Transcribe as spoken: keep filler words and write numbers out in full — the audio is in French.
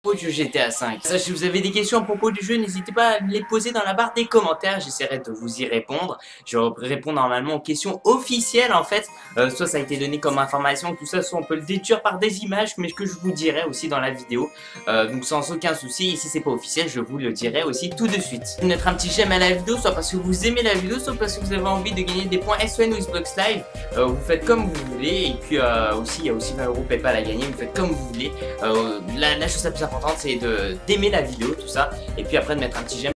propos du G T A cinq. Ça, si vous avez des questions à propos du jeu, n'hésitez pas à les poser dans la barre des commentaires, j'essaierai de vous y répondre. Je réponds normalement aux questions officielles en fait, euh, soit ça a été donné comme information, tout ça, soit on peut le déduire par des images, mais que je vous dirai aussi dans la vidéo. Euh, donc sans aucun souci, ici c'est pas officiel, je vous le dirai aussi tout de suite. Mettre un petit j'aime à la vidéo, soit parce que vous aimez la vidéo, soit parce que vous avez envie de gagner des points S O N ou Xbox Live. Euh, vous faites comme vous voulez, et puis euh, aussi il y a aussi vingt euros PayPal à gagner, vous faites comme vous voulez. Euh, la, la chose la plus importante c'est de d'aimer la vidéo, tout ça, et puis après de mettre un petit j'aime.